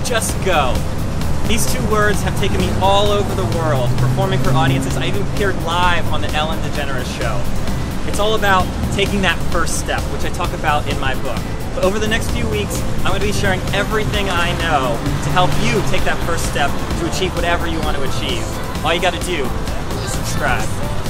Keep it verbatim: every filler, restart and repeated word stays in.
just go. These two words have taken me all over the world, performing for audiences. I even appeared live on the Ellen DeGeneres Show. It's all about taking that first step, which I talk about in my book. But over the next few weeks, I'm going to be sharing everything I know to help you take that first step to achieve whatever you want to achieve. All you got to do is subscribe.